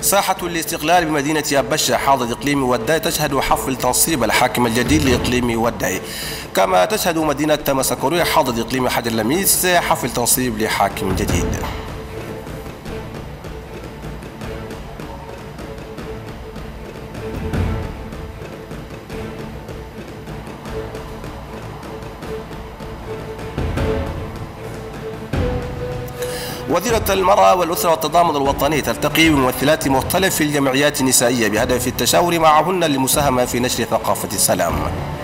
ساحة الاستقلال بمدينة أبشة حاضر إقليم وداي تشهد حفل تنصيب الحاكم الجديد لإقليم وداي، كما تشهد مدينة مسكورية حاضر إقليم حجر لميس حفل تنصيب لحاكم جديد. وزيرة المرأة والأسرة والتضامن الوطني تلتقي بممثلات مختلف الجمعيات النسائية بهدف التشاور معهن للمساهمة في نشر ثقافة السلام.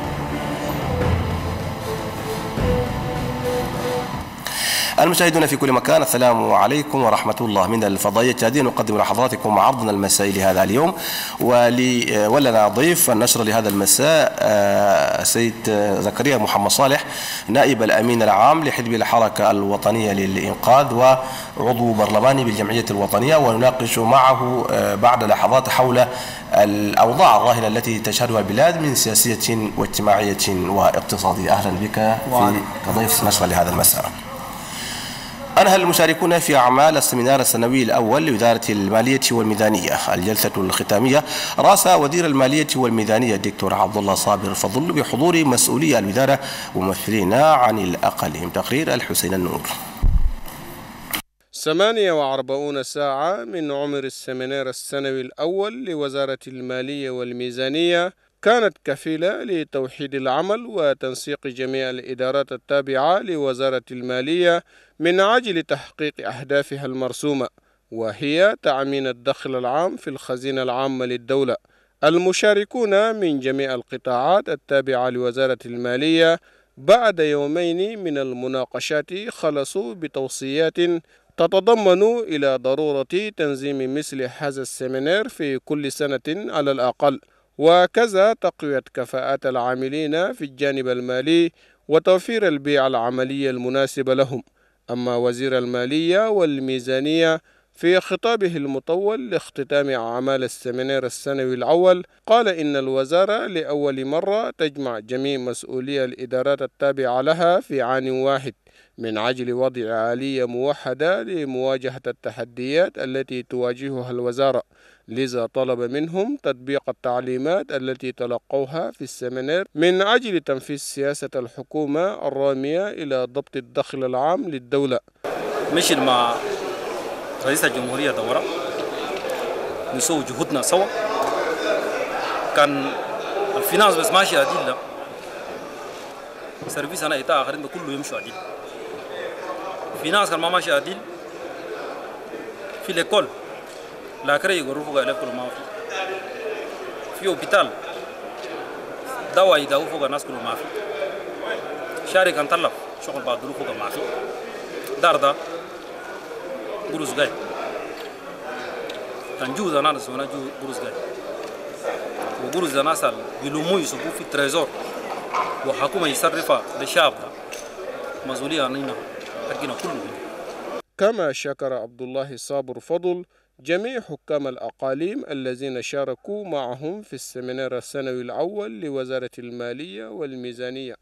المشاهدون في كل مكان، السلام عليكم ورحمة الله. من الفضائية الشهادية نقدم لحضراتكم عرضنا المسائي لهذا اليوم، ولنا ضيف النشر لهذا المساء السيد زكريا محمد صالح، نائب الأمين العام لحزب الحركة الوطنية للإنقاذ وعضو برلماني بالجمعية الوطنية، ونناقش معه بعد لحظات حول الأوضاع الراهنة التي تشهدها البلاد من سياسية واجتماعية واقتصادية. أهلا بك في كضيف نشر لهذا المساء. أنهى المشاركون في أعمال السمينار السنوي الأول لوزارة المالية والميزانية الجلسة الختامية رأس وزير المالية والميزانية الدكتور عبد الله صابر فضل بحضور مسؤولي الوزارة وممثلين عن الأقاليم. تقرير الحسين النور. 48 ساعة من عمر السمينار السنوي الأول لوزارة المالية والميزانية كانت كفيلة لتوحيد العمل وتنسيق جميع الإدارات التابعة لوزارة المالية من أجل تحقيق أهدافها المرسومة، وهي تأمين الدخل العام في الخزينة العامة للدولة. المشاركون من جميع القطاعات التابعة لوزارة المالية بعد يومين من المناقشات خلصوا بتوصيات تتضمن إلى ضرورة تنظيم مثل هذا السمينار في كل سنة على الأقل، وكذا تقوية كفاءات العاملين في الجانب المالي وتوفير البيئة العملية المناسبة لهم. أما وزير المالية والميزانية في خطابه المطول لاختتام أعمال السمينار السنوي الأول قال إن الوزارة لأول مرة تجمع جميع مسؤولي الإدارات التابعة لها في عام واحد من أجل وضع آلية موحدة لمواجهة التحديات التي تواجهها الوزارة، لذا طلب منهم تطبيق التعليمات التي تلقوها في السمينار من أجل تنفيذ سياسة الحكومة الرامية إلى ضبط الدخل العام للدولة. مشي مع رئيس الجمهورية دورة نسوي جهودنا سوا، كان الفينانس بس ماشي عديل، سيرفيس أنا إتاء آخرين كله يمشوا عديل. الفينانس كان ما ماشي عديل في الإيكول لا كري يقرفوا قال كل ما في أوبيتال دواء يداو فوق الناس كله ما في، شاري كان طلب شغل بعد ظروفه فوق ما في، دار ده قروس جاي كان جوز أنا نسونا قروس جاي وقروس الناس بيلوموا يسوقوا في التريزور وحكومة يصرفها للشعب ده مسؤولية عننا حقنا كله. كما شكر عبد الله صابر فضل جميع حكام الأقاليم الذين شاركوا معهم في السمينار السنوي الأول لوزارة المالية والميزانية.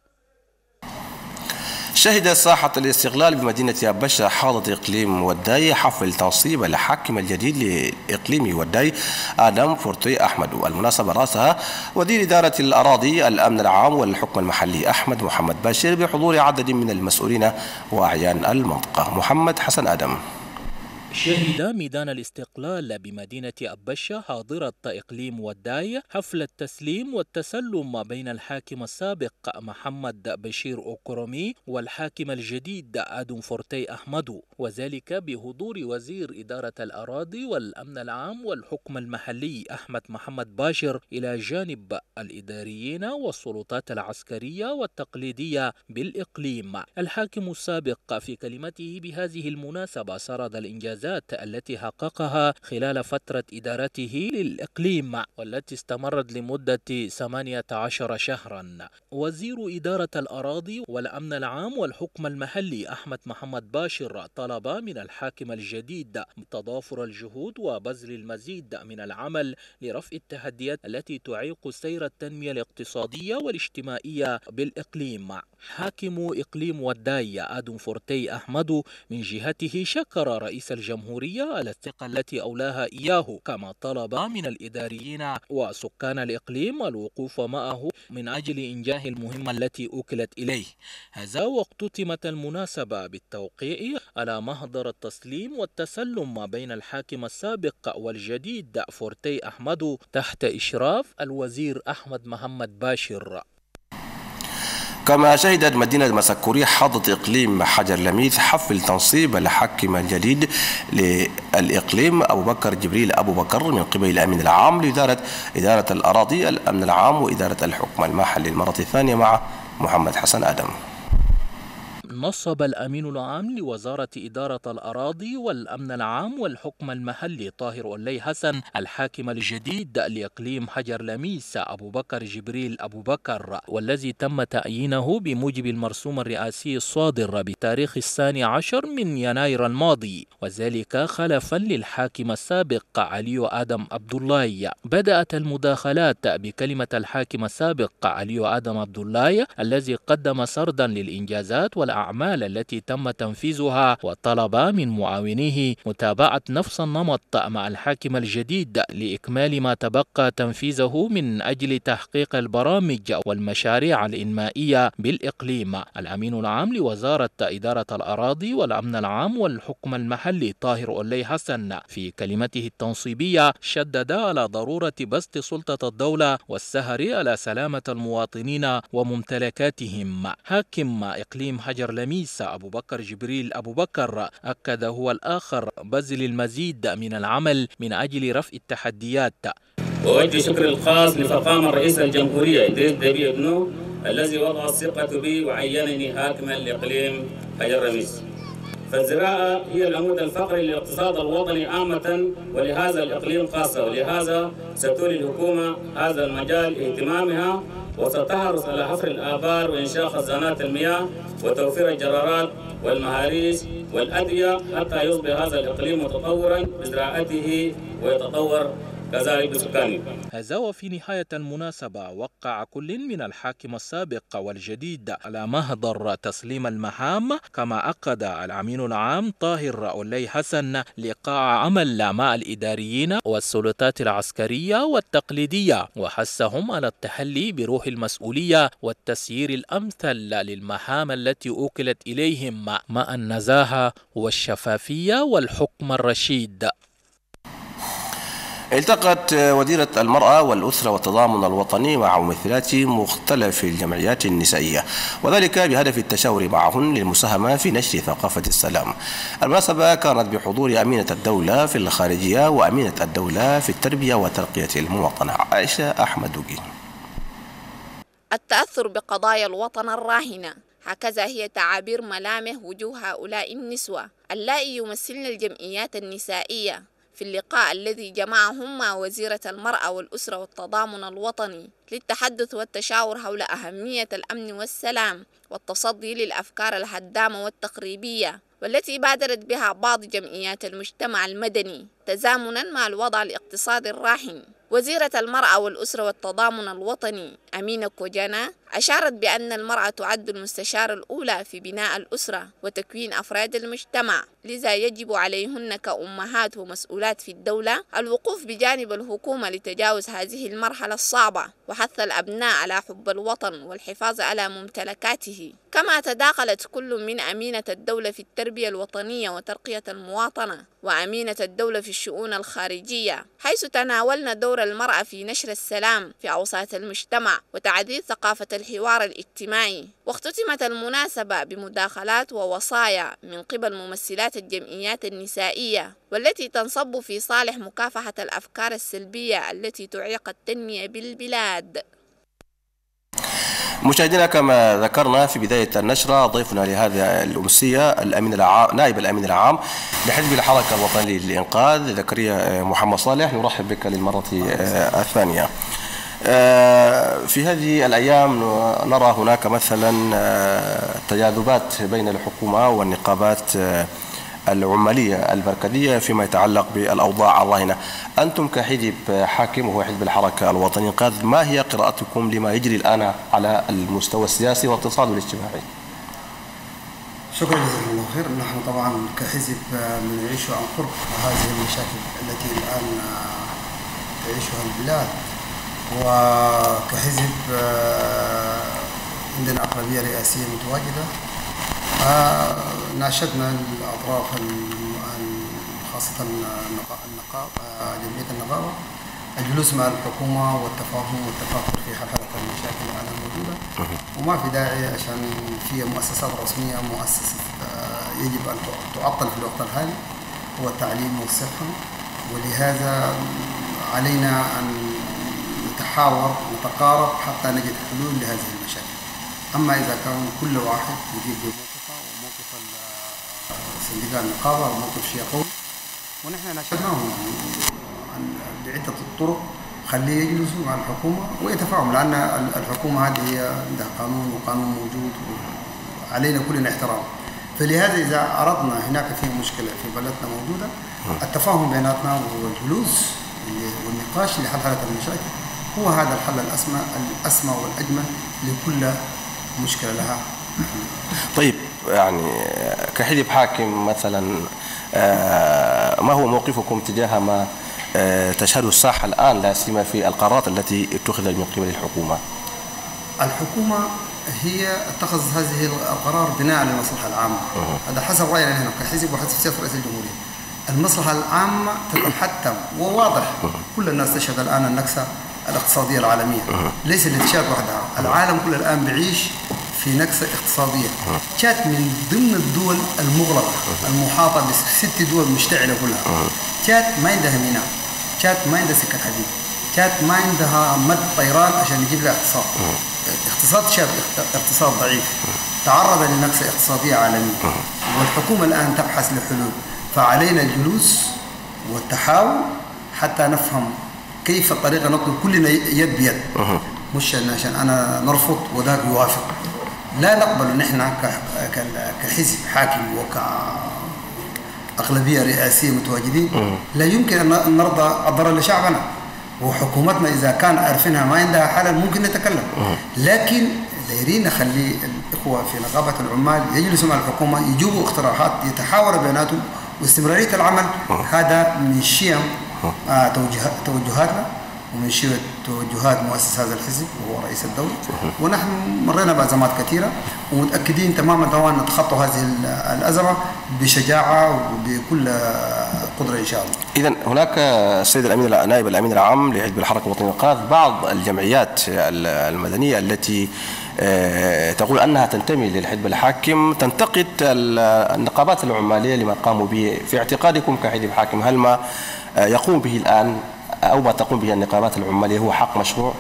شهد ساحة الاستقلال بمدينة أبشة حاضر إقليم وداي حفل تنصيب الحاكم الجديد لإقليم وداي آدم فورتي أحمد، والمناسبة رأسها وزير إدارة الأراضي الأمن العام والحكم المحلي أحمد محمد باشر بحضور عدد من المسؤولين وأعيان المنطقة. محمد حسن آدم. شهد ميدان الاستقلال بمدينة أبشة حاضرة إقليم وداي حفل التسليم والتسلم بين الحاكم السابق محمد بشير أوكرومي والحاكم الجديد آدم فورتي أحمد، وذلك بحضور وزير إدارة الأراضي والأمن العام والحكم المحلي أحمد محمد باشر إلى جانب الإداريين والسلطات العسكرية والتقليدية بالإقليم. الحاكم السابق في كلمته بهذه المناسبة سرد الإنجازات التي حققها خلال فترة إدارته للإقليم والتي استمرت لمدة 18 شهرا. وزير إدارة الأراضي والأمن العام والحكم المحلي أحمد محمد باشر طلب من الحاكم الجديد تضافر الجهود وبذل المزيد من العمل لرفع التحديات التي تعيق سير التنمية الاقتصادية والاجتماعية بالإقليم. حاكم إقليم وداي آدم فورتي أحمد من جهته شكر رئيس الجمهورية الجمهورية على الثقة التي أولاها إياه، كما طلب من الإداريين وسكان الإقليم الوقوف معه من أجل إنجاح المهمة التي أوكلت إليه. هذا واختتمت المناسبة بالتوقيع على محضر التسليم والتسلم بين الحاكم السابق والجديد فورتي أحمد تحت إشراف الوزير أحمد محمد باشر. كما شهدت مدينة مسكوري حظة إقليم حجر لميث حفل تنصيب الحاكم الجديد للإقليم أبو بكر جبريل أبو بكر من قبل الأمين العام لإدارة الأراضي، الأمن العام وإدارة الحكم المحلي المرة الثانية مع محمد حسن آدم. نصب الأمين العام لوزارة إدارة الأراضي والأمن العام والحكم المحلي طاهر أولي حسن الحاكم الجديد لإقليم حجر لميث أبو بكر جبريل أبو بكر، والذي تم تعيينه بموجب المرسوم الرئاسي الصادر بتاريخ 12 من يناير الماضي، وذلك خلفا للحاكم السابق علي آدم عبد الله. بدأت المداخلات بكلمة الحاكم السابق علي آدم عبد الله الذي قدم سردا للإنجازات والأعمال التي تم تنفيذها، وطلب من معاونيه متابعة نفس النمط مع الحاكم الجديد لإكمال ما تبقى تنفيذه من أجل تحقيق البرامج والمشاريع الإنمائية بالإقليم. الأمين العام لوزارة إدارة الأراضي والأمن العام والحكم المحلي طاهر أولي حسن في كلمته التنصيبية شدد على ضرورة بسط سلطة الدولة والسهر على سلامة المواطنين وممتلكاتهم. حاكم إقليم حجر لميث أبو بكر جبريل أبو بكر أكد هو الآخر بذل المزيد من العمل من أجل رفع التحديات. وأوجه شكر الخاص لفخامة رئيس الجمهورية إدريس ديبي ابنه الذي وضع الثقة بي وعينني حاكما لإقليم حجر لميث. فالزراعة هي العمود الفقري للاقتصاد الوطني عامة ولهذا الإقليم خاصة، ولهذا ستولي الحكومة هذا المجال اهتمامها وستحرص على حفر الآبار وإنشاء خزانات المياه وتوفير الجرارات والمهاريس والأدوية حتى يصبح هذا الإقليم متطورا بزراعته ويتطور كذلك بسكانه. هذا وفي نهاية المناسبة وقع كل من الحاكم السابق والجديد على محضر تسليم المهام، كما عقد الأمين العام طاهر أولي حسن لقاء عمل مع الإداريين والسلطات العسكرية والتقليدية، وحثهم على التحلي بروح المسؤولية والتسيير الأمثل للمهام التي أوكلت إليهم مع النزاهة والشفافية والحكم الرشيد. التقت وزيرة المرأة والأسرة والتضامن الوطني مع ممثلات مختلف الجمعيات النسائية، وذلك بهدف التشاور معهن للمساهمة في نشر ثقافة السلام. المناسبة كانت بحضور أمينة الدولة في الخارجية وأمينة الدولة في التربية وترقية المواطنة عائشة أحمد دوقي. التأثر بقضايا الوطن الراهنة، هكذا هي تعابير ملامح وجوه هؤلاء النسوة اللائي يمثلن الجمعيات النسائية في اللقاء الذي جمعهم مع وزيرة المرأة والأسرة والتضامن الوطني للتحدث والتشاور حول أهمية الأمن والسلام والتصدي للأفكار الهدامة والتخريبية والتي بادرت بها بعض جمعيات المجتمع المدني تزامنا مع الوضع الاقتصادي الراهن. وزيرة المرأة والأسرة والتضامن الوطني أمينة كوجانا أشارت بأن المرأة تعد المستشارة الأولى في بناء الأسرة وتكوين أفراد المجتمع، لذا يجب عليهن كأمهات ومسؤولات في الدولة الوقوف بجانب الحكومة لتجاوز هذه المرحلة الصعبة وحث الأبناء على حب الوطن والحفاظ على ممتلكاته. كما تداخلت كل من أمينة الدولة في التربية الوطنية وترقية المواطنة وأمينة الدولة في الشؤون الخارجية، حيث تناولنا دور المرأة في نشر السلام في أوساط المجتمع وتعزيز ثقافة الحوار الاجتماعي. واختتمت المناسبة بمداخلات ووصايا من قبل ممثلات الجمعيات النسائية والتي تنصب في صالح مكافحة الأفكار السلبية التي تعيق التنمية بالبلاد. مشاهدينا، كما ذكرنا في بداية النشرة، ضيفنا لهذه الأمسية الأمين العام نائب الأمين العام لحزب الحركة الوطنية للإنقاذ زكريا محمد صالح. نرحب بك للمرة الثانية. في هذه الأيام نرى هناك مثلا تجاذبات بين الحكومة والنقابات العمالية المركزية فيما يتعلق بالأوضاع الراهنة. أنتم كحزب حاكم وهو حزب الحركة الوطنية للإنقاذ، ما هي قراءتكم لما يجري الآن على المستوى السياسي والاقتصادي والاجتماعي؟ شكرا جزيلا الله. بخير. نحن طبعا كحزب نعيش عن قرب هذه المشاكل التي الآن تعيشها البلاد، وكحزب عندنا أغلبية رئاسية متواجدة. ناشدنا الأطراف خاصة جمعية النقابة الجلوس مع الحكومة والتفاهم والتفاخر في حل المشاكل الآن الموجودة، وما في داعي عشان في مؤسسات رسمية مؤسسة يجب أن تعطل في الوقت الحالي هو التعليم والصحة، ولهذا علينا أن نتحاور نتقارب حتى نجد حلول لهذه المشاكل. أما إذا كان كل واحد يجيب بموقفه وموقف صندوق النقابة وموقف شيء قوي، ونحن ناشدناهم بعدة الطرق خليه يجلسوا مع الحكومة ويتفاهموا، لأن الحكومة هذه هي عندها قانون وقانون موجود وعلينا كلنا احترام. فلهذا إذا أردنا هناك في مشكلة في بلدنا موجودة، التفاهم بيناتنا والجلوس والنقاش لحل المشاكل هو هذا الحل الأسمى والأجمل لكل مشكلة لها. طيب، يعني كحزب حاكم مثلا ما هو موقفكم تجاه ما تشهده الساحة الآن، لا سيما في القرارات التي اتخذت من قبل الحكومة؟ الحكومة هي اتخذت هذه القرار بناء على المصلحة العامة. هذا حسب رأينا هنا كحزب وحسب سياسة رئيس الجمهورية. المصلحة العامة تتحتم، وواضح كل الناس تشهد الآن النكسة الاقتصادية العالمية، ليس التشاد وحدها، العالم كله الآن بعيش في نكسة اقتصادية. تشاد من ضمن الدول المغلقة المحاطة ب6 دول مشتعلة كلها. تشاد ما عندها ميناء، تشاد ما عندها سكة حديد، تشاد ما عندها مد طيران عشان يجيب لها اقتصاد. اقتصاد تشاد اقتصاد ضعيف تعرض لنكسة اقتصادية عالمية، والحكومة الآن تبحث لحلول. فعلينا الجلوس والتحاور حتى نفهم كيف الطريقة نطلب كلنا يد بيد، مش عشان أنا نرفض وذاك يوافق. لا نقبل نحن كحزب حاكم وكأغلبية رئاسية متواجدين لا يمكن أن نرضى الضرر لشعبنا، وحكومتنا إذا كان عارفينها ما عندها حل ممكن نتكلم، لكن دايرين نخلي الإخوة في نقابة العمال يجلسوا مع الحكومة يجيبوا اقتراحات يتحاوروا بيناتهم، واستمرارية العمل هذا من شيم توجهاتنا ومن شيء توجهات مؤسس هذا الحزب وهو رئيس الدولة. ونحن مرينا بأزمات كثيرة ومتأكدين تماما نتخطى هذه الأزمة بشجاعة وبكل قدرة إن شاء الله. إذن هناك السيد الأمين نائب الأمين العام لحزب الحركة الوطنية للإنقاذ بعض الجمعيات المدنية التي تقول أنها تنتمي للحزب الحاكم تنتقد النقابات العمالية لما قاموا به. في اعتقادكم كحزب حاكم هل ما يقوم به الآن أو ما تقوم به النقابات العمالية هو حق مشروع؟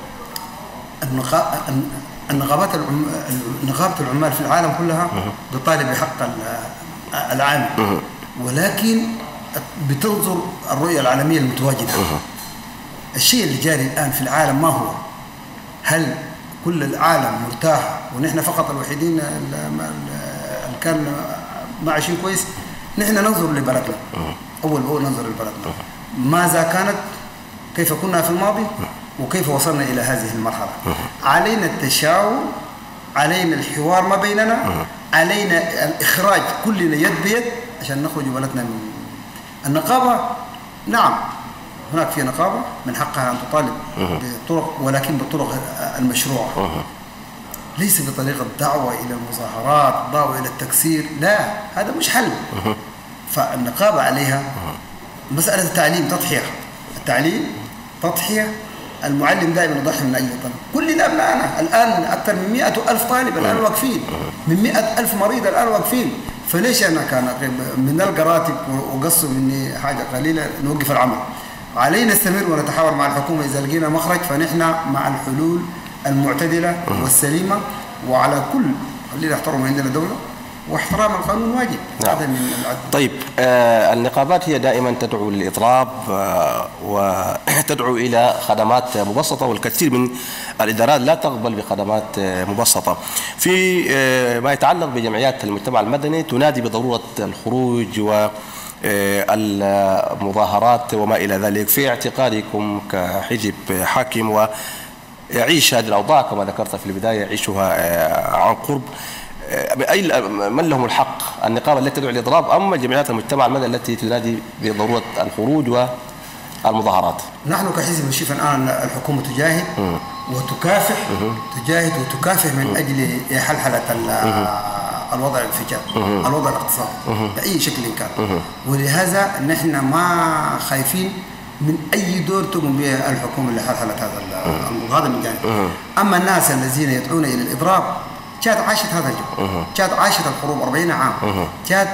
نقابة العمال في العالم كلها تطالب بحق العام، ولكن بتنظر الرؤية العالمية المتواجدة. الشيء اللي جاري الآن في العالم ما هو؟ هل كل العالم مرتاح ونحن فقط الوحيدين اللي كان ما عايشين كويس؟ نحن ننظر لبلدنا أول ننظر لبلدنا ماذا كانت، كيف كنا في الماضي، وكيف وصلنا إلى هذه المرحلة. علينا التشاور، علينا الحوار ما بيننا، علينا الإخراج كلنا يد بيد عشان نخرج بلدنا من النقابة. نعم هناك في نقابة من حقها أن تطالب بطرق، ولكن بالطرق المشروعة، ليس بطريقة دعوة إلى المظاهرات، دعوة إلى التكسير، لا هذا مش حل. فالنقابة عليها مسألة التعليم تضحية، التعليم تضحية. المعلم دائما يضحي من أجل الطلب. كلنا أبنائنا الآن أكثر من 100,000 طالب الآن واقفين، من 100,000 مريض الآن واقفين. فليش أنا كان من القراتب وقصوا مني حاجة قليلة نوقف العمل؟ علينا نستمر ونتحاور مع الحكومة إذا لقينا مخرج، فنحن مع الحلول المعتدلة والسليمة، وعلى كل خلينا نحترم عندنا دولة واحترام القانون واجب. نعم. هذا من العدل. طيب، النقابات هي دائما تدعو للإضراب وتدعو إلى خدمات مبسطة، والكثير من الإدارات لا تقبل بخدمات مبسطة. في ما يتعلق بجمعيات المجتمع المدني تنادي بضرورة الخروج والمظاهرات وما إلى ذلك. في اعتقادكم كحزب حاكم ويعيش هذه الأوضاع كما ذكرت في البداية يعيشها عن قرب، أي من لهم الحق؟ النقابة التي تدعو الإضراب أم جمعيات المجتمع المدني التي تنادي بضرورة الخروج والمظاهرات؟ نحن كحزب نشوف الآن الحكومة تجاهد وتكافح وتكافح من أجل حلحلة الوضع الانفجار، الوضع الاقتصادي بأي شكل كان. ولهذا نحن ما خايفين من أي دور تقوم به الحكومة لحلحلة هذا من جانب. أما الناس الذين يدعون إلى الإضراب، تشاد عاشت هذا الجو، تشاد عاشت الحروب 40 عام، تشاد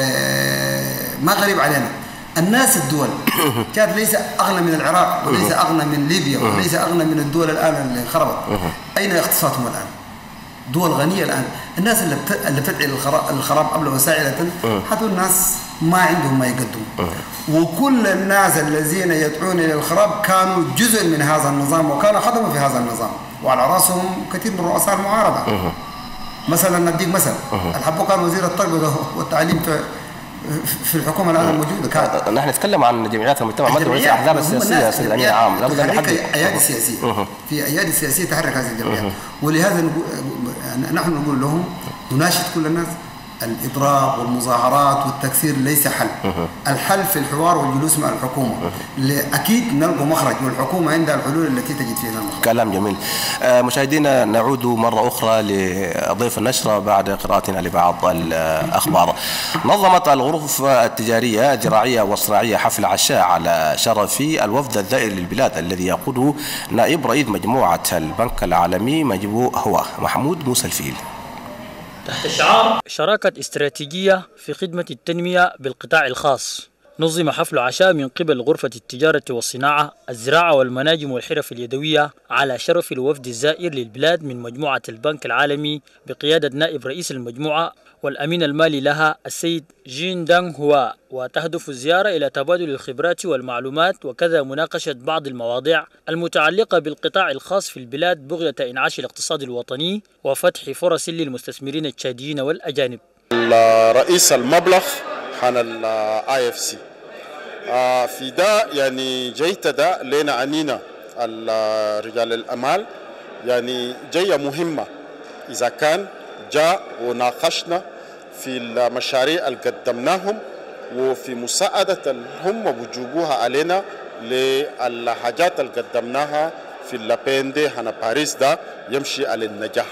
ما غريب علينا. الناس الدول تشاد ليس أغنى من العراق وليس أغنى من ليبيا وليس أغنى من الدول الآن اللي خربت. أين اقتصادهم الآن؟ دول غنية الآن. الناس اللي بتدعي الخراب قبل وسائل هذول الناس ما عندهم ما يقدموا. وكل الناس الذين يدعون إلى الخراب كانوا جزء من هذا النظام وكانوا خدموا في هذا النظام، وعلى رأسهم كثير من رؤساء المعارضة. مثلا نديك مثل الحبو كان وزير التربية والتعليم في الحكومة الآن الموجودة. كان نحن نتكلم عن جمعيات المجتمع المدني وليس الأحزاب السياسية سيد الأمين العام. لابد أن نحدد أيادي سياسية، في أيادي سياسية تحرك هذه الجمعيات. ولهذا نحن نقول لهم، نناشد كل الناس، الإضراب والمظاهرات والتكسير ليس حل. الحل في الحوار والجلوس مع الحكومة. أكيد نلقى مخرج، والحكومة عندها الحلول التي تجد فيها المخرج. كلام جميل. مشاهدينا، نعود مرة أخرى لضيف النشرة بعد قراءتنا لبعض الأخبار. نظمت الغرف التجارية الزراعية والصناعية حفل عشاء على شرف الوفد الزائر للبلاد الذي يقوده نائب رئيس مجموعة البنك العالمي هو محمود موسى الفيل. تحت شعار شراكة استراتيجية في خدمة التنمية بالقطاع الخاص، نظم حفل عشاء من قبل غرفة التجارة والصناعة، الزراعة والمناجم والحرف اليدوية على شرف الوفد الزائر للبلاد من مجموعة البنك العالمي بقيادة نائب رئيس المجموعة والأمين المالي لها السيد جين دانغ هوا. وتهدف الزيارة إلى تبادل الخبرات والمعلومات وكذا مناقشة بعض المواضيع المتعلقة بالقطاع الخاص في البلاد بغية إنعاش الاقتصاد الوطني وفتح فرص للمستثمرين التشاديين والأجانب. رئيس المبلغ عن IFC في ده يعني جيت ده لنا عنينا رجال الأمال، يعني جاية مهمة إذا كان جاء وناقشنا في المشاريع اللي قدمناهم وفي مساعدة اللي هم بيجيبوها علينا للحاجات اللي قدمناها في اللابيندي هنا باريس ده يمشي على النجاح.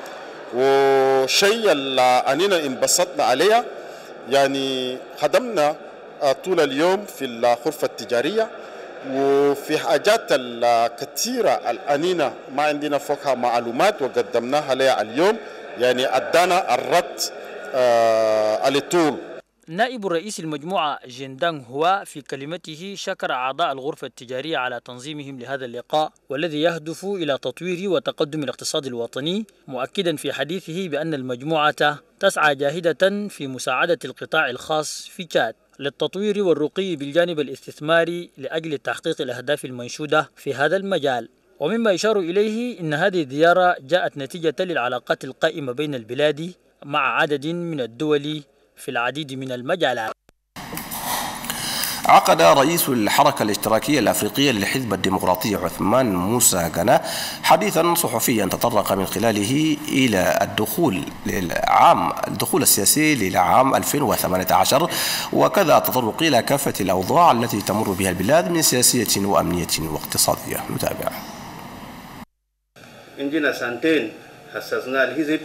وشيء اللي أننا انبسطنا عليها يعني خدمنا طول اليوم في الغرفة التجارية وفي حاجات الكثيرة الأنينة ما عندنا فوقها معلومات وقدمناها لها اليوم، يعني أدانا الرد على طول. نائب رئيس المجموعة جيندانغ هوا في كلمته شكر أعضاء الغرفة التجارية على تنظيمهم لهذا اللقاء والذي يهدف إلى تطوير وتقدم الاقتصاد الوطني، مؤكدا في حديثه بأن المجموعة تسعى جاهدة في مساعدة القطاع الخاص في تشاد للتطوير والرقي بالجانب الاستثماري لأجل تحقيق الأهداف المنشودة في هذا المجال. ومما يشار إليه أن هذه الزيارة جاءت نتيجة للعلاقات القائمة بين البلاد مع عدد من الدول في العديد من المجالات. عقد رئيس الحركة الاشتراكية الأفريقية للحزب الديمقراطي عثمان موسى غنا حديثا صحفيا تطرق من خلاله إلى الدخول السياسي للعام 2018 وكذا التطرق إلى كافة الأوضاع التي تمر بها البلاد من سياسية وأمنية واقتصادية. نتابع. عندنا سنتين حسسنا الحزب،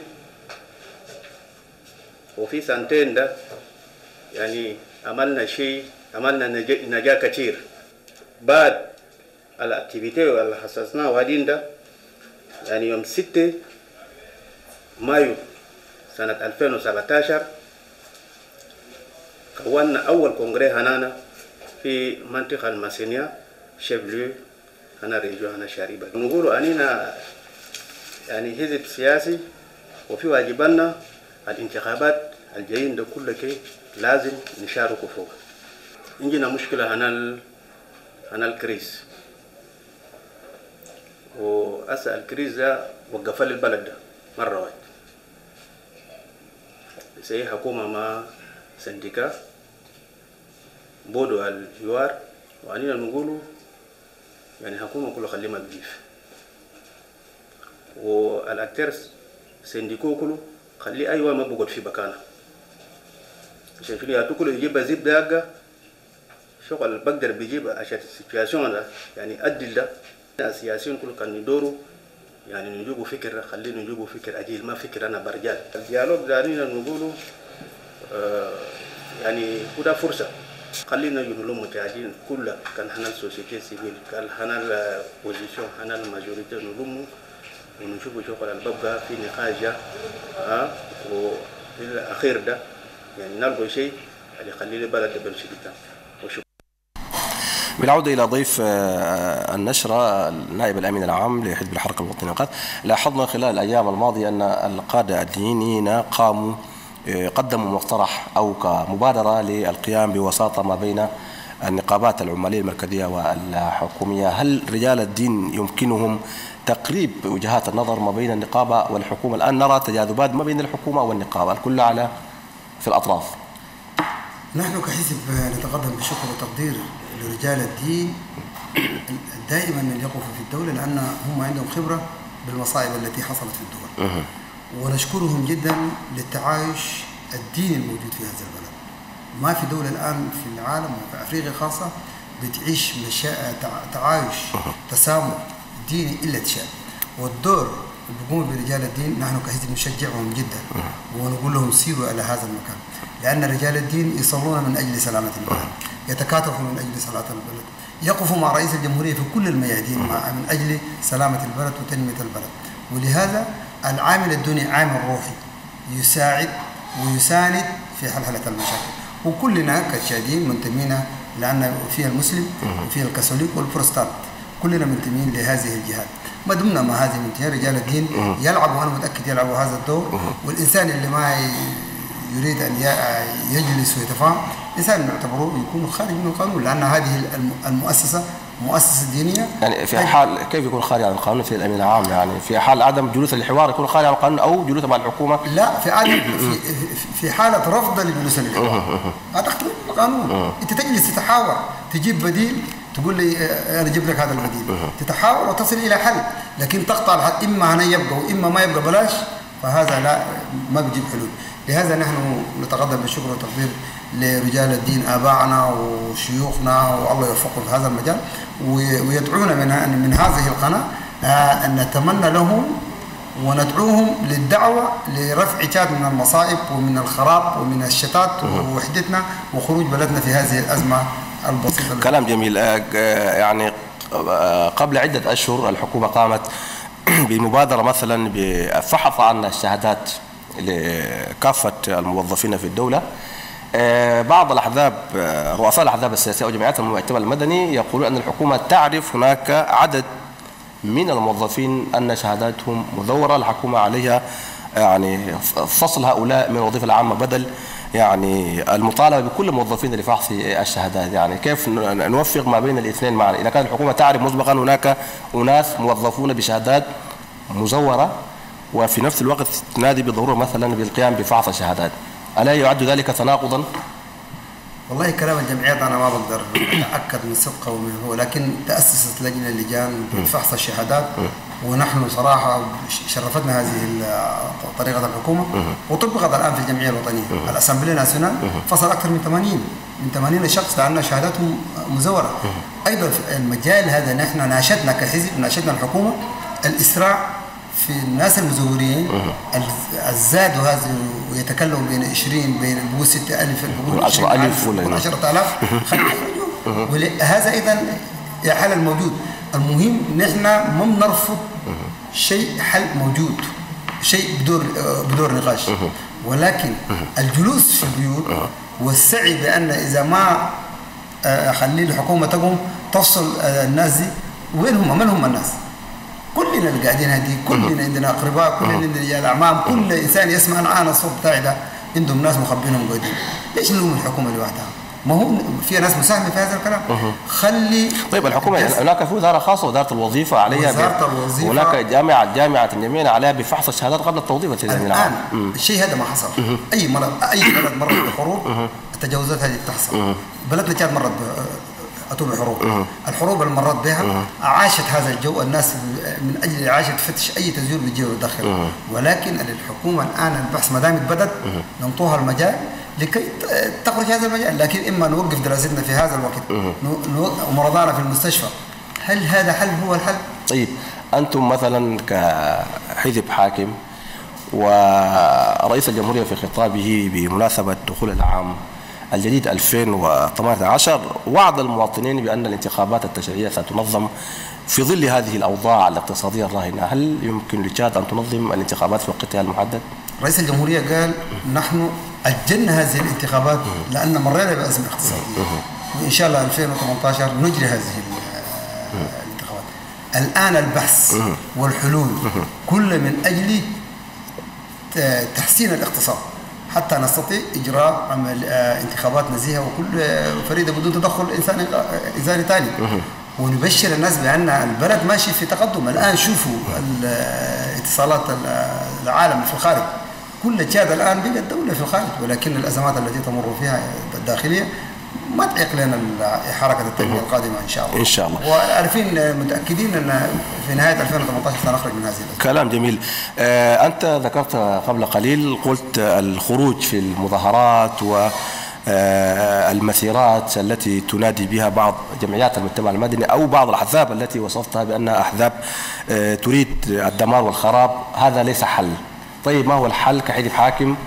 وفي سنتين ده يعني عملنا نجاح كثير. بعد الاكتيفيتي اللي حسسناه وادين ده يعني يوم 6 مايو سنة 2017 كونا أول كونغري هنانا في منطقة الماسينيا شبليو هنا ريجو هنا شاريبا. نقولوا أننا يعني حزب سياسي وفي واجبنا الانتخابات الجايين ده كله كي لازم نشاركوا فوق. عندنا مشكلة هنا الكريس، وأسأل الكريس ده وقف لي البلد ده مرة واحدة. سي حكومة ما سنديكا بودو الجوار، وأننا نقولوا يعني حكومة كله خليها بجيف، والأكتر سنديكو كله خلي أيوة ما بقعد في مكانه عشان شنو يأتوكل يجيب زيب داقة شغل بقدر بيجيب عشان السيتواسيون ده يعني أدل ده السياسيين كل كان يدوروا يعني نجيبوا فكرة خلينا نجيبوا فكر أجيل ما فكر أنا برجال الديالوج دارينا نقولوا يعني وده فرصة خلينا نقول متعادين كلها كان حنا السوسيتي سيفيل كان حنا البوزيشن حنا الماجوريتي نلموا ونشوفوا شغل البابا في نقاش والأخير ده يعني نلقوا شيء اللي يخلي البلد تمشي قدام. بالعودة إلى ضيف النشرة النائب الأمين العام لحزب الحركة الوطنية للإنقاذ، لاحظنا خلال الأيام الماضية أن القادة الدينيين قدموا مقترح أو كمبادرة للقيام بوساطة ما بين النقابات العمالية المركزية والحكومية. هل رجال الدين يمكنهم تقريب وجهات النظر ما بين النقابة والحكومة؟ الآن نرى تجاذبات ما بين الحكومة والنقابة، الكل على في الأطراف. نحن كحزب نتقدم بشكر وتقدير لرجال الدين دائما اللي يقفوا في الدولة، لأن هم عندهم خبرة بالمصائب التي حصلت في الدول، ونشكرهم جدا للتعايش الديني الموجود في هذا البلد. ما في دولة الآن في العالم وفي أفريقيا خاصة بتعيش تعايش تسامح ديني إلا تشاء، والدور اللي بيقوموا برجال الدين نحن كحزب نشجعهم جدا ونقول لهم سيروا إلى هذا المكان، لأن رجال الدين يصلون من أجل سلامة البلد، يتكاتفوا من أجل سلامة البلد، يقفوا مع رئيس الجمهورية في كل الميادين من أجل سلامة البلد وتنمية البلد. ولهذا العامل الديني عامل روحي يساعد ويساند في حلحلة المشاكل، وكلنا كشادين منتمين، لأن فيها المسلم وفيها الكاثوليك والبروتستانت، كلنا منتمين لهذه الجهات. ما دمنا مع هذه المنتمين رجال الدين يلعبوا، أنا متأكد يلعبوا هذا الدور، والإنسان اللي ما يريد أن يجلس ويتفاهم إنسان نعتبره يكون خارج من القانون، لأن هذه المؤسسة مؤسسة دينية. يعني في حال كيف يكون خارج عن القانون في الأمين العام؟ يعني في حال عدم جلوس الحوار يكون خارج عن القانون أو جلوس مع الحكومة؟ لا، في حالة رفض لجلوس الحوار هذا اختلاف القانون. أنت تجلس تتحاور، تجيب بديل، تقول لي أنا أجيب لك هذا البديل، تتحاور وتصل إلى حل، لكن تقطع الحل إما هنا يبقى وإما ما يبقى بلاش، فهذا لا ما بيجيب حلول. لهذا نحن نتقدم بالشكر والتقدير لرجال الدين آبائنا وشيوخنا، والله يوفقهم في هذا المجال، ويدعونا من هذه القناة أن نتمنى لهم وندعوهم للدعوة لرفع شاد من المصائب ومن الخراب ومن الشتات ووحدتنا وخروج بلدنا في هذه الأزمة البسيطة. كلام جميل. يعني قبل عدة أشهر الحكومة قامت بمبادرة مثلا بفحص عن الشهادات لكافة الموظفين في الدولة. بعض الأحزاب رؤساء الأحزاب السياسية وجمعيات المؤتمر المدني يقولون أن الحكومة تعرف هناك عدد من الموظفين أن شهاداتهم مزورة، الحكومة عليها يعني فصل هؤلاء من الوظيفة العامة بدل يعني المطالبة بكل الموظفين لفحص الشهادات. يعني كيف نوفق ما بين الاثنين معا؟ إذا كانت الحكومة تعرف مسبقا هناك أناس موظفون بشهادات مزورة وفي نفس الوقت تنادي بالضرورة مثلا بالقيام بفحص الشهادات، ألا يعد ذلك تناقضا؟ والله كلام الجمعيات أنا ما بقدر أتأكد من صدقه ومن هو، لكن تأسست لجنة لجان بفحص الشهادات، ونحن صراحة شرفتنا هذه طريقة الحكومة، وطبقت الآن في الجمعية الوطنية. الأسامبلية ناسيونال فصل أكثر من 80 شخص لأن شهاداتهم مزورة. أيضا في المجال هذا نحن ناشدنا كحزب، ناشدنا الحكومة الإسراع في الناس المزورين، الزاد هذا ويتكلم بين 20 بين 6000 10,000 ولا 10,000 هذا أيضا حل الموجود. المهم نحن ما بنرفض شيء حل موجود، شيء بدور نقاش، ولكن الجلوس في البيوت والسعي بأن إذا ما خلي الحكومة تقوم تفصل الناس دي، وين هم؟ من هم الناس؟ كلنا اللي قاعدين هذه، كلنا عندنا اقرباء، كلنا عندنا رجال اعمام، كل انسان يسمع انا الصوت بتاعي ده عندهم ناس مخبينهم قاعدين. ليش نلوم الحكومه لوحدها؟ ما هو في ناس مساهمه في هذا الكلام. خلي طيب الحكومه هناك في وزاره خاصه، وزاره الوظيفه عليها، وزاره الوظيفه، هناك جامعه الجميع عليها بفحص الشهادات قبل التوظيف. الان الشيء هذا ما حصل. اي بلد مرت بحروب التجاوزات هذه بتحصل. بلدنا كانت مرت أتوا بحروب. الحروب اللي مرت بها أعاشت هذا الجو، الناس من أجل إعاشة تفتش أي تزوير بالجو الداخلي. ولكن الحكومة الآن البحث ما دامت بدأت ننطوها المجال لكي تخرج هذا المجال، لكن إما نوقف دراستنا في هذا الوقت ومرضانا في المستشفى. هل هذا حل هو الحل؟ طيب أنتم مثلا كحزب حاكم ورئيس الجمهورية في خطابه بمناسبة دخول العام الجديد 2018 وعد المواطنين بأن الانتخابات التشريعية ستنظم في ظل هذه الأوضاع الاقتصادية الراهنة. هل يمكن لتشاد أن تنظم الانتخابات في وقتها المحدد؟ رئيس الجمهورية قال نحن أجلنا هذه الانتخابات لأن مرينا بأزمة اقتصادية، وإن شاء الله 2018 نجري هذه الانتخابات. الآن البحث والحلول كل من أجل تحسين الاقتصاد حتى نستطيع إجراء انتخابات نزيهة وكل فريدة بدون تدخل إنساني ثاني، ونبشر الناس بأن البلد ماشي في تقدم. الآن شوفوا اتصالات العالم في الخارج، كل تشاد الآن بقت دولة في الخارج، ولكن الأزمات التي تمر فيها الداخلية ما تعيق لنا حركة التنمية القادمة إن شاء الله. إن شاء الله. وعارفين متأكدين أن في نهاية 2018 سنخرج من هذه الأزمة. كلام جميل. أنت ذكرت قبل قليل قلت الخروج في المظاهرات والمسيرات التي تنادي بها بعض جمعيات المجتمع المدني أو بعض الأحزاب التي وصفتها بأنها أحزاب تريد الدمار والخراب، هذا ليس حل. طيب ما هو الحل كحزب حاكم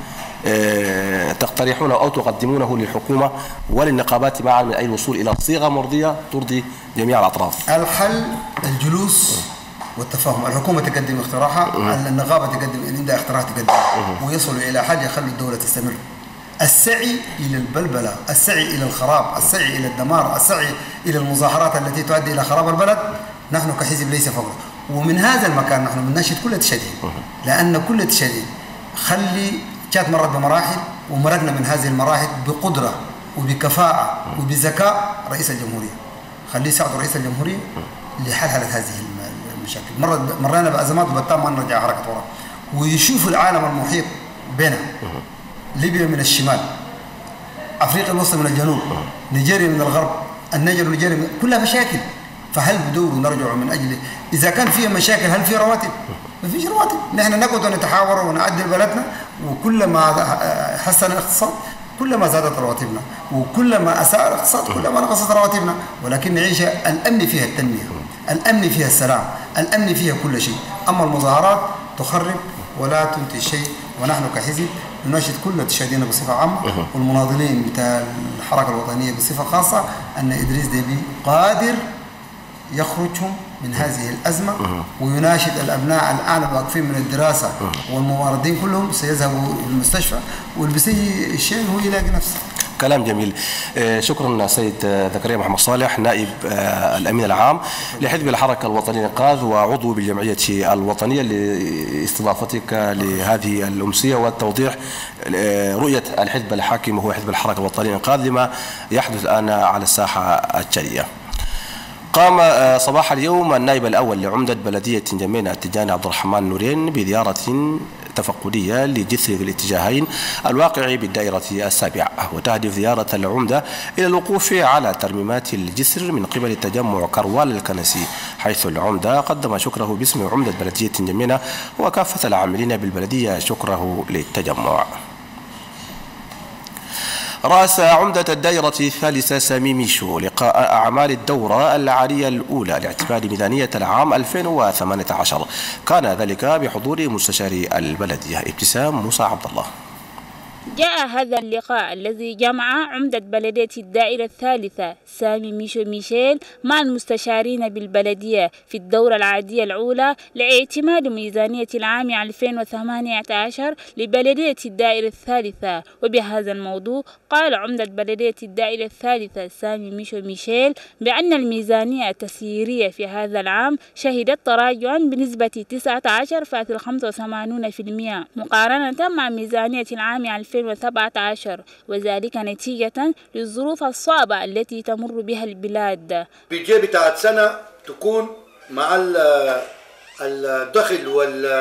تقترحونه أو تقدمونه للحكومة وللنقابات معا من أي الوصول إلى صيغة مرضية ترضي جميع الأطراف؟ الحل الجلوس والتفاهم. الحكومة تقدم اقتراحها، النقابة تقدم إن عندها اقتراح تقدم، ويصلوا إلى حل يخلي الدولة تستمر. السعي إلى البلبلة، السعي إلى الخراب، السعي إلى الدمار، السعي إلى المظاهرات التي تؤدي إلى خراب البلد، نحن كحزب ليس فقط. ومن هذا المكان نحن بنناشد كل تشديد، لأن كل تشديد خلي كانت مرت بمراحل ومرقنا من هذه المراحل بقدرة وبكفاءة وبذكاء رئيس الجمهورية. خليه يساعد رئيس الجمهورية لحل هذه المشاكل. مرينا بأزمات وبالتالي ما نرجع حركة وراء، ويشوف العالم المحيط بنا، ليبيا من الشمال، أفريقيا الوسطى من الجنوب، نيجيريا من الغرب، النيجر ونيجيريا كلها مشاكل. فهل بدور نرجع من أجل إذا كان فيها مشاكل هل في رواتب؟ ما فيش رواتب. نحن نقعد ونتحاور ونعدل بلدنا، وكلما حسن الاقتصاد كلما زادت رواتبنا، وكلما أساء الاقتصاد كلما نقصت رواتبنا. ولكن نعيش الأمن فيها التنمية، الأمن فيها السلام، الأمن فيها كل شيء. أما المظاهرات تخرب ولا تنتج شيء. ونحن كحزب نناشد كل التشادين بصفة عامة والمناضلين بتاع الحركة الوطنية بصفة خاصة أن إدريس ديبي قادر يخرجهم من هذه الأزمة، ويناشد الأبناء الآن الواقفين من الدراسة والممارضين كلهم سيذهبوا للمستشفى والبسي الشيء هو يلاقي نفسه. كلام جميل. شكرا سيد زكريا محمد صالح، نائب الأمين العام لحزب الحركة الوطنية للإنقاذ وعضو بالجمعية الوطنية، لاستضافتك لهذه الأمسية والتوضيح رؤية الحزب الحاكم وهو حزب الحركة الوطنية للإنقاذ لما يحدث الآن على الساحة الشرعية. قام صباح اليوم النائب الأول لعمدة بلدية جمينة التجاني عبد الرحمن نورين بزيارة تفقدية لجسر ذي الاتجاهين الواقع بالدائرة السابعة، وتهدف زيارة العمدة إلى الوقوف على ترميمات الجسر من قبل تجمع كروال الكنسي، حيث العمدة قدم شكره باسم عمدة بلدية جمينة وكافة العاملين بالبلدية شكره للتجمع. رأس عمدة الدائرة الثالثة سامي ميشو لقاء أعمال الدورة العالية الأولى لاعتماد ميزانية العام 2018، كان ذلك بحضور مستشاري البلدية ابتسام موسى عبد الله. جاء هذا اللقاء الذي جمع عمدة بلدية الدائرة الثالثة سامي ميشو ميشيل مع المستشارين بالبلدية في الدورة العادية الأولى لاعتماد ميزانية العام 2018 لبلدية الدائرة الثالثة. وبهذا الموضوع قال عمدة بلدية الدائرة الثالثة سامي ميشو ميشيل بأن الميزانية التسييرية في هذا العام شهدت تراجعا بنسبة 19.85% مقارنة مع ميزانية العام 2017، وذلك نتيجة للظروف الصعبة التي تمر بها البلاد. البيجي بتاعت سنة تكون مع الدخل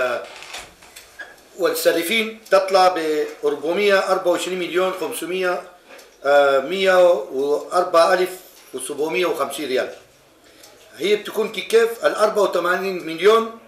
والصارفين تطلع ب 424,500,104,000 و750 ريال. هي بتكون كيف ال 84 مليون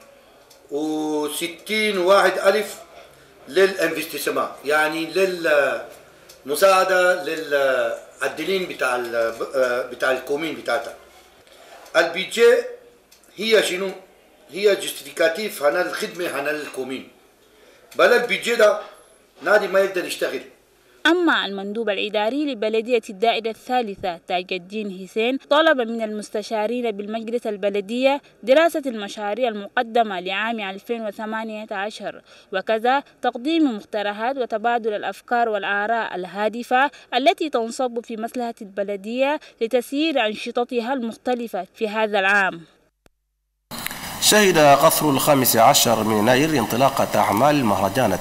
و61 ألف للانفستيسمنت، يعني للمساعدة للعدلين بتاع الكومين بتاعتها. البيجي هي شنو؟ هي جستيفيكاتيف عن الخدمة عن الكومين. بل البيجي ده نادي ما يقدر يشتغل. أما المندوب الإداري لبلدية الدائرة الثالثة تاج الدين حسين طلب من المستشارين بالمجلس البلدية دراسة المشاريع المقدمة لعام 2018 وكذا تقديم مقترحات وتبادل الأفكار والآراء الهادفة التي تنصب في مصلحة البلدية لتسيير أنشطتها المختلفة في هذا العام. شهد قصر 15 من يناير انطلاقة أعمال مهرجان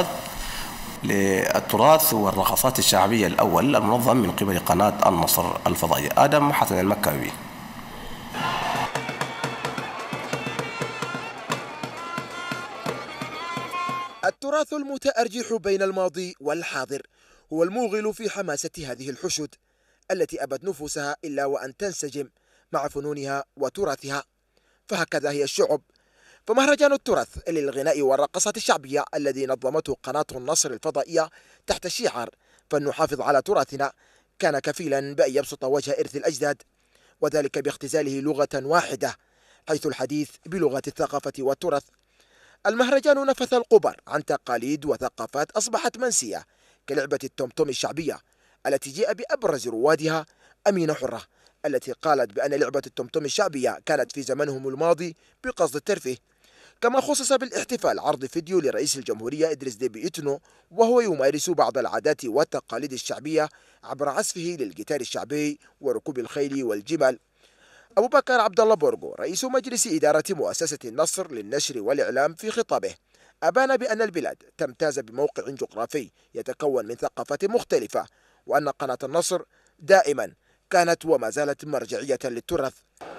التراث والرقصات الشعبية الأول المنظم من قبل قناة النصر الفضائية. آدم حسن المكاوي. التراث المتأرجح بين الماضي والحاضر هو الموغل في حماسة هذه الحشود التي أبت نفوسها إلا وأن تنسجم مع فنونها وتراثها، فهكذا هي الشعب. فمهرجان التراث للغناء والرقصات الشعبية الذي نظمته قناة النصر الفضائية تحت شعار فلنحافظ على تراثنا كان كفيلا بأن يبسط وجه إرث الأجداد، وذلك باختزاله لغة واحدة حيث الحديث بلغة الثقافة والتراث. المهرجان نفث القبر عن تقاليد وثقافات أصبحت منسية كلعبة التمتم الشعبية التي جاء بأبرز روادها أمينة حرة التي قالت بأن لعبة التمتم الشعبية كانت في زمنهم الماضي بقصد الترفيه. كما خصص بالاحتفال عرض فيديو لرئيس الجمهورية إدريس ديبي إتنو وهو يمارس بعض العادات والتقاليد الشعبية عبر عزفه للجيتار الشعبي وركوب الخيل والجمال. أبو بكر عبد الله بورغو رئيس مجلس إدارة مؤسسة النصر للنشر والإعلام في خطابه أبان بأن البلاد تمتاز بموقع جغرافي يتكون من ثقافات مختلفة، وأن قناة النصر دائما كانت وما زالت مرجعية للتراث.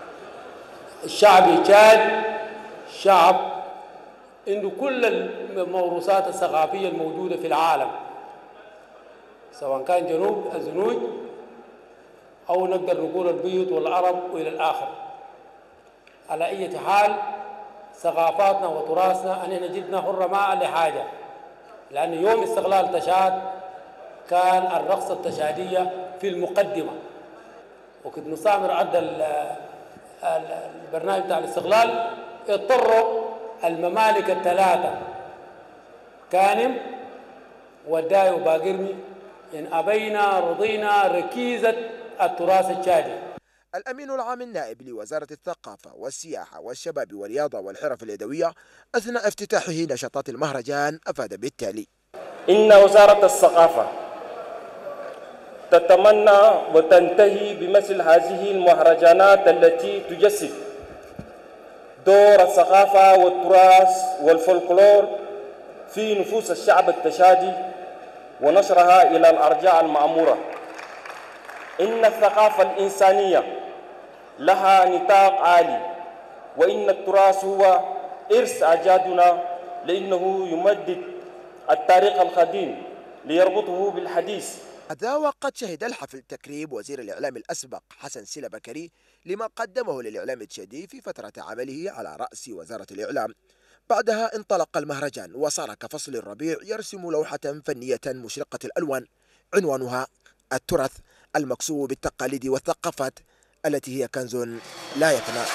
الشعب تشاد شعب عنده كل الموروثات الثقافية الموجودة في العالم، سواء كان جنوب الزنوج أو نقدر نقول البيض والعرب وإلى الآخر. على أي حال ثقافاتنا وتراثنا أننا جدنا حرماء لحاجة، لأن يوم استقلال تشاد كان الرقصة التشادية في المقدمة، وكنت مسامر عدى البرنامج بتاع الاستقلال اضطروا الممالك الثلاثة كانم وداي وباقرمي إن أبينا رضينا ركيزة التراث التشادي. الأمين العام النائب لوزارة الثقافة والسياحة والشباب والرياضة والحرف اليدوية أثناء افتتاحه نشاطات المهرجان أفاد بالتالي: إن وزارة الثقافة تتمنى وتنتهي بمثل هذه المهرجانات التي تجسد دور الثقافة والتراث والفولكلور في نفوس الشعب التشادي ونشرها إلى الأرجاء المعمورة. إن الثقافة الإنسانية لها نطاق عالي، وإن التراث هو إرث أجدادنا، لأنه يمدد التاريخ القديم ليربطه بالحديث. هذا وقد شهد الحفل تكريم وزير الإعلام الأسبق حسن سيلا بكري لما قدمه للإعلام التشادي في فترة عمله على رأس وزارة الإعلام. بعدها انطلق المهرجان وصار كفصل الربيع يرسم لوحة فنية مشرقة الألوان عنوانها التراث المكسو بالتقاليد والثقافات التي هي كنز لا يفنى.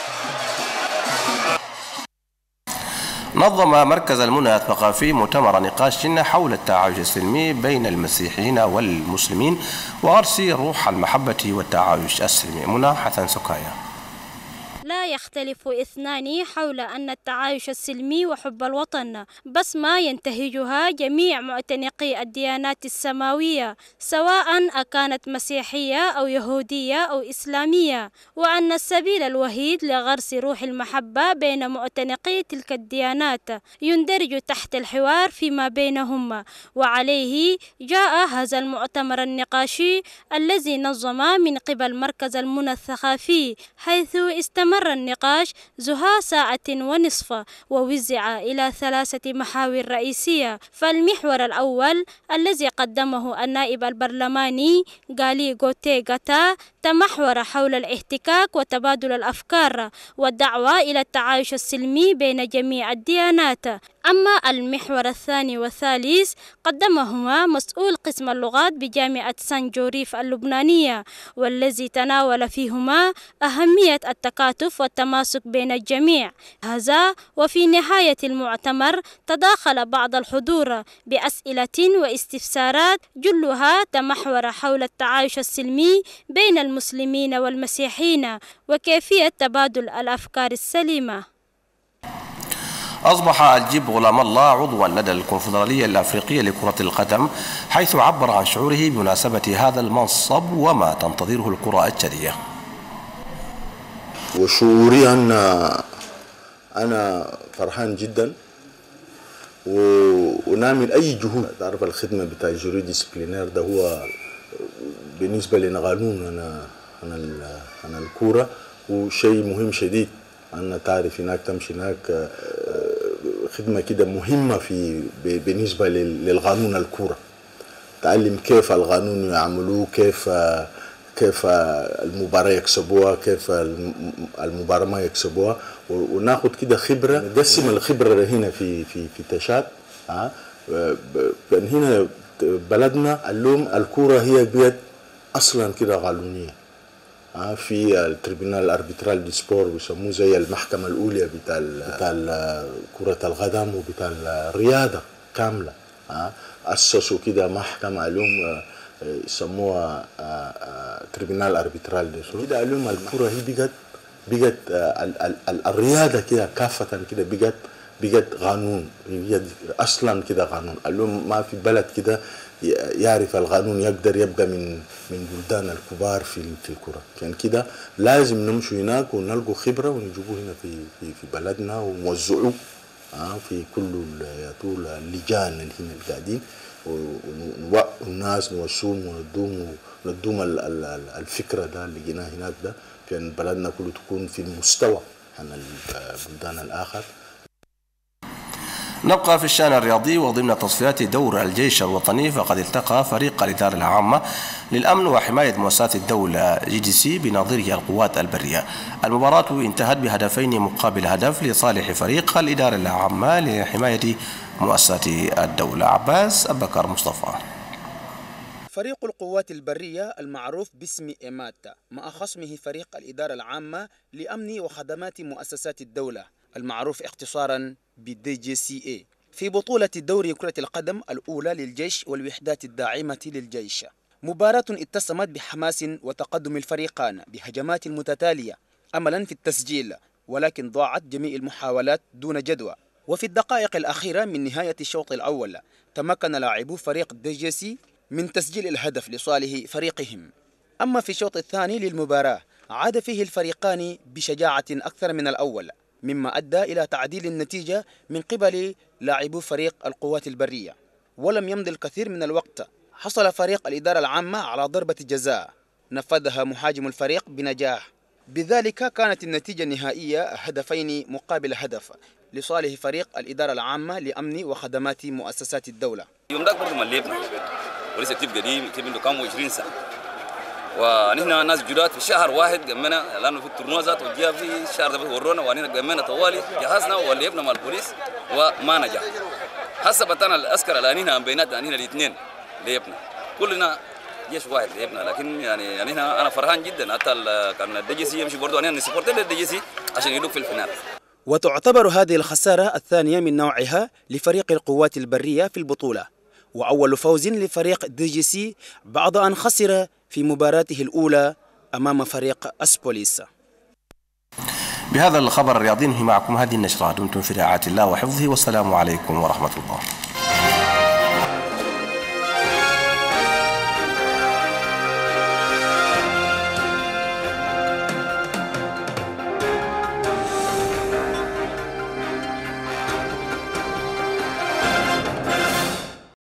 نظم مركز المنى الثقافي مؤتمر نقاش حول التعايش السلمي بين المسيحيين والمسلمين وغرس روح المحبة والتعايش السلمي. منى حسن سكايا. لا يختلف اثنان حول أن التعايش السلمي وحب الوطن بصمة ينتهجها جميع معتنقي الديانات السماوية سواء أكانت مسيحية أو يهودية أو إسلامية، وأن السبيل الوحيد لغرس روح المحبة بين معتنقي تلك الديانات يندرج تحت الحوار فيما بينهم. وعليه جاء هذا المؤتمر النقاشي الذي نظم من قبل مركز المنى الثقافي، حيث استمر النقاش زها ساعة ونصف ووزع إلى 3 محاور رئيسية. فالمحور الأول الذي قدمه النائب البرلماني غالي غوتي غاتا تمحور حول الاحتكاك وتبادل الأفكار والدعوة إلى التعايش السلمي بين جميع الديانات. أما المحور الثاني والثالث قدمهما مسؤول قسم اللغات بجامعة سان جوريف اللبنانية، والذي تناول فيهما أهمية التكاتف والتماسك بين الجميع. هذا وفي نهاية المؤتمر تداخل بعض الحضور بأسئلة واستفسارات جلها تمحور حول التعايش السلمي بين المسلمين والمسيحيين وكيفية تبادل الأفكار السليمة. أصبح الجيب غلام الله عضوا لدى الكونفدرالية الأفريقية لكرة القدم، حيث عبر عن شعوره بمناسبة هذا المنصب وما تنتظره الكرة التشادية. وشعوري أنا فرحان جدا ونعمل أي جهود. تعرف الخدمة بتاع الجوري ديسبلينير ده هو بالنسبة لنا قانون أنا الكورة، وشيء مهم شديد. أنا تعرف هناك تمشي هناك خدمة كده مهمة بالنسبة للقانون الكورة، تعلم كيف القانون يعملوه، كيف المباراة يكسبوها، كيف المباراة ما يكسبوها، وناخد كده خبرة، نقسم الخبرة هنا في تشاد. هنا بلدنا اللوم الكورة هي بيد أصلا كده قانونية. في التريبيونال الاربيترال دي سبور بيسموه زي المحكمة الأولى بتاع كرة القدم وبتاع الرياضة كاملة. أسسوا كده محكمة علوم يسموها تريبيونال اربيترال دي سبور. كده علوم الكرة هي بقت الرياضة كده كافة كده بقت قانون، أصلا كده قانون. علوم ما في بلد كده يعرف القانون يقدر يبقى من بلدان الكبار في الكرة. كان كده لازم نمشي هناك ونلقوا خبرة ونجيبوه هنا في بلدنا ونوزعوه في كل اللجان اللي هنا القاعدين، ونوقع الناس نوصوهم وندوم الفكرة ده اللي جيناه هناك ده. كان بلدنا كله تكون في المستوى عن البلدان الآخر. نبقى في الشأن الرياضي وضمن تصفيات دور الجيش الوطني، فقد التقى فريق الإدارة العامة للأمن وحماية مؤسسات الدولة GDC بنظيره القوات البرية. المباراة انتهت بهدفين مقابل هدف لصالح فريق الإدارة العامة لحماية مؤسسات الدولة. عباس أبكر مصطفى. فريق القوات البرية المعروف باسم إيماتا مع خصمه فريق الإدارة العامة لأمن وخدمات مؤسسات الدولة المعروف اختصارا BDGCA في بطولة دوري كرة القدم الأولى للجيش والوحدات الداعمة للجيش. مباراة اتسمت بحماس وتقدم الفريقان بهجمات متتالية أملا في التسجيل، ولكن ضاعت جميع المحاولات دون جدوى. وفي الدقائق الأخيرة من نهاية الشوط الأول تمكن لاعبو فريق DGC من تسجيل الهدف لصالح فريقهم. أما في الشوط الثاني للمباراة عاد فيه الفريقان بشجاعة أكثر من الأول، مما أدى إلى تعديل النتيجة من قبل لاعبو فريق القوات البرية. ولم يمضي الكثير من الوقت حصل فريق الإدارة العامة على ضربة جزاء نفذها مهاجم الفريق بنجاح. بذلك كانت النتيجة النهائية هدفين مقابل هدف لصالح فريق الإدارة العامة لأمن وخدمات مؤسسات الدولة. يوم ذاك برضه مليبنا ولسه كتير قديم كتير عنده كام 20 سنة، ونحن ناس جداد في شهر واحد قمنا لانه في التورنوا ذات وجاء في الشهر ده ورونا ونحن قمنا طوالي جهزنا وليبنا مع البوليس وما نجح. هسه بتانا العسكر الانينا بيناتنا انينا الاثنين ليبنا كلنا جيش واحد ليبنا، لكن يعني انا فرحان جدا. حتى كان الDGC يمشي برضه انينا نسبورت الDGC عشان يدوق في الفنان. وتعتبر هذه الخسارة الثانية من نوعها لفريق القوات البرية في البطولة، وأول فوز لفريق DGC بعد أن خسر في مباراته الأولى أمام فريق أسبوليس. بهذا الخبر الرياضي ننهي معكم هذه النشرة. دمتم في رعاية الله وحفظه، والسلام عليكم ورحمة الله.